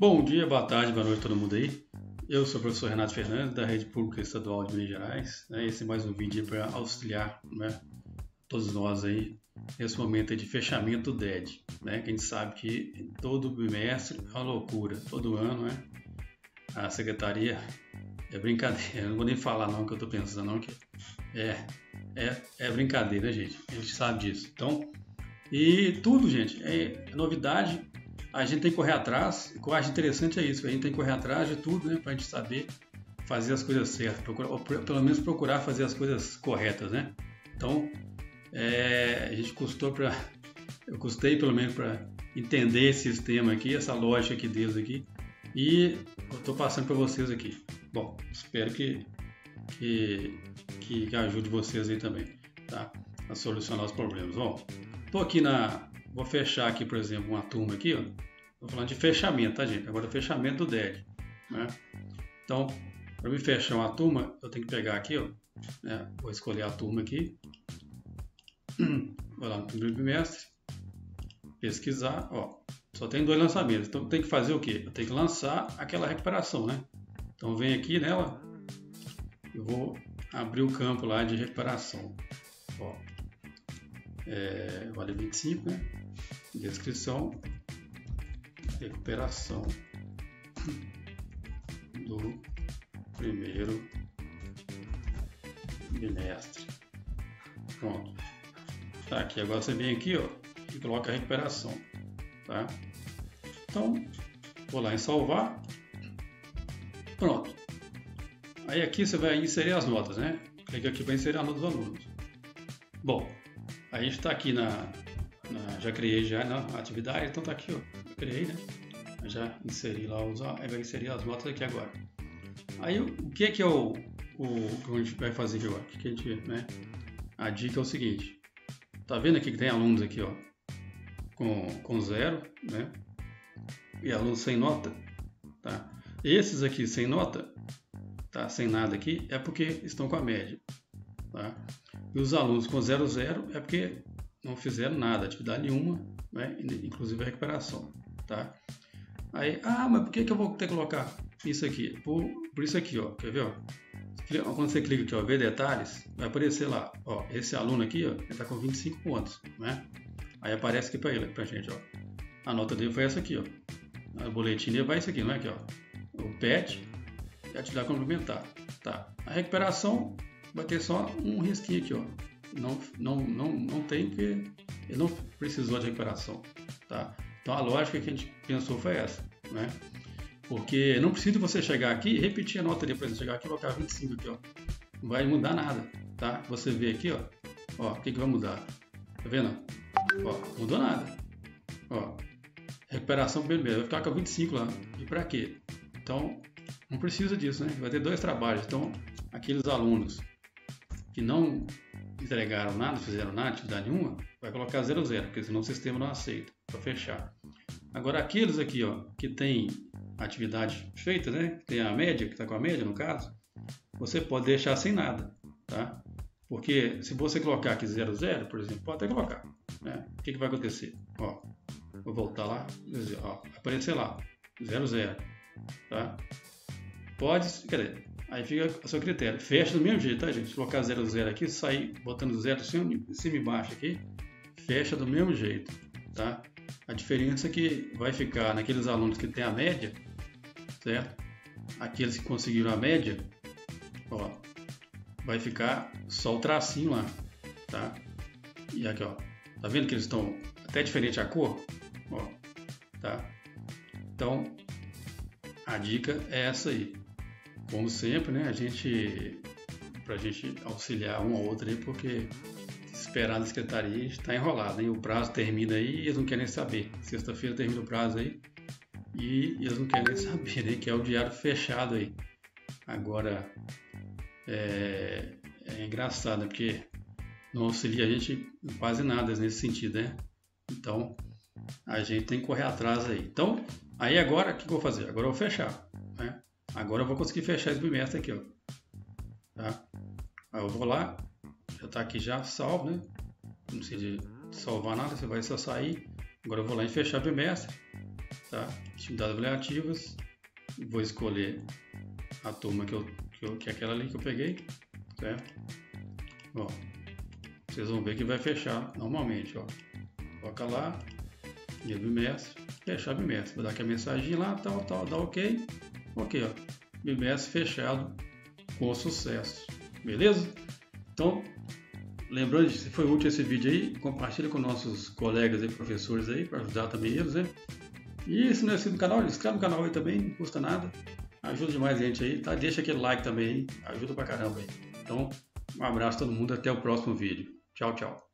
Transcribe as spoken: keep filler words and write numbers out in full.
Bom dia, boa tarde, boa noite a todo mundo aí. Eu sou o professor Renato Fernandes, da Rede Pública Estadual de Minas Gerais. Esse é mais um vídeo para auxiliar, né, todos nós aí nesse momento de fechamento do D E D. Né, que a gente sabe que todo bimestre é uma loucura, todo ano, né, a secretaria é brincadeira. Eu não vou nem falar não o que eu estou pensando, não, que é, é, é brincadeira, né, gente? A gente sabe disso. Então, e tudo, gente, é novidade. A gente tem que correr atrás. O que eu acho interessante é isso, a gente tem que correr atrás de tudo, né, para a gente saber fazer as coisas certas, procurar, ou pelo menos procurar fazer as coisas corretas, né? Então, é, a gente custou para, eu custei pelo menos para entender esse sistema aqui, essa lógica aqui deles aqui, e eu estou passando para vocês aqui. Bom, espero que, que, que ajude vocês aí também, tá? A solucionar os problemas. Bom, estou aqui na Vou fechar aqui, por exemplo, uma turma aqui, ó. Estou falando de fechamento, tá, gente? Agora, fechamento do D E D, né? Então, para me fechar uma turma, eu tenho que pegar aqui, ó, né? Vou escolher a turma aqui. Vou lá no primeiro bimestre, pesquisar, ó. Só tem dois lançamentos, então tem que fazer o quê? Eu tenho que lançar aquela recuperação, né? Então, vem aqui nela, eu vou abrir o campo lá de recuperação, ó. É, vale vinte e cinco, né? Descrição, recuperação do primeiro bimestre. Pronto. Tá aqui, agora você vem aqui, ó, e coloca a recuperação, tá? Então, vou lá em salvar. Pronto. Aí aqui você vai inserir as notas, né? Clica aqui para inserir a nota dos alunos. Bom, a gente está aqui na, na, já criei já na atividade, então está aqui, ó, eu criei, né? Eu já inseri lá, os, aí vai inserir as notas aqui agora. Aí o que é que é o, o que a gente vai fazer aqui agora? O que, que a gente, né? A dica é o seguinte, tá vendo aqui que tem alunos aqui, ó, com, com zero, né? E alunos sem nota, tá? Esses aqui sem nota, tá? Sem nada aqui, é porque estão com a média, tá? E os alunos com zero zero é porque não fizeram nada, atividade nenhuma, né? Inclusive a recuperação, tá? Aí, ah, mas por que, que eu vou ter que colocar isso aqui? Por, por isso aqui, ó, quer ver? Ó? Quando você clica aqui, ó, ver detalhes, vai aparecer lá, ó, esse aluno aqui, ó, ele está com vinte e cinco pontos, né? Aí aparece aqui para ele, para gente, ó, a nota dele foi essa aqui, ó, o boletim dele vai isso aqui, não é aqui, ó, o P E T e a atividade complementar, tá? A recuperação vai ter só um risquinho aqui, ó. Não, não, não, não tem, porque ele não precisou de recuperação, tá? Então a lógica que a gente pensou foi essa, né? Porque não precisa você chegar aqui e repetir a nota ali, por exemplo, chegar aqui e colocar vinte e cinco aqui, ó. Não vai mudar nada, tá? Você vê aqui, ó, ó, o que que vai mudar? Tá vendo? Ó, mudou nada. Ó, recuperação primeiro, vai ficar com vinte e cinco lá. E para quê? Então, não precisa disso, né? Vai ter dois trabalhos. Então, aqueles alunos que não entregaram nada, fizeram nada, atividade nenhuma, vai colocar zero zero, porque senão o sistema não aceita, para fechar. Agora, aqueles aqui, ó, que tem atividade feita, né, que tem a média, que está com a média no caso, você pode deixar sem nada, tá? Porque se você colocar aqui zero zero, por exemplo, pode até colocar, né? O que, que vai acontecer? Ó, vou voltar lá, ó, aparecer lá, zero zero, tá? Pode, quer dizer, aí fica a seu critério. Fecha do mesmo jeito, tá, gente? Se colocar zero zero aqui, sair botando zero em cima e baixo aqui, fecha do mesmo jeito, tá? A diferença é que vai ficar naqueles alunos que tem a média, certo? Aqueles que conseguiram a média, ó, vai ficar só o tracinho lá, tá? E aqui, ó, tá vendo que eles estão até diferente a cor, ó, tá? Então, a dica é essa aí. Como sempre, né, a gente, pra gente auxiliar um ao outro aí, porque esperar na secretaria está enrolado, hein? O prazo termina aí e eles não querem saber. Sexta-feira termina o prazo aí e eles não querem saber, né, que é o diário fechado aí. Agora, é, é engraçado, né, porque não auxilia a gente em quase nada nesse sentido, né? Então, a gente tem que correr atrás aí. Então, aí agora, o que eu vou fazer? Agora eu vou fechar, né? Agora eu vou conseguir fechar esse bimestre aqui, ó. Tá? Aí eu vou lá, já está aqui já salvo, né? Não precisa salvar nada, você vai só sair. Agora eu vou lá em fechar bimestre tá? Atividades avaliativas, vou escolher a turma que, eu, que, eu, que é aquela ali que eu peguei, certo? Ó, vocês vão ver que vai fechar normalmente, ó. Coloca lá, e bimestre, fechar bimestre. Vou dar aqui a mensagem lá, tal, tal, dá ok. Ok, ó. Bimestre fechado com sucesso. Beleza? Então, lembrando, se foi útil esse vídeo aí, compartilha com nossos colegas e professores aí, para ajudar também eles, né? E se não é inscrito no canal, inscreve no canal aí também, não custa nada. Ajuda demais a gente aí, tá? Deixa aquele like também aí, ajuda pra caramba aí. Então, um abraço a todo mundo, até o próximo vídeo. Tchau, tchau.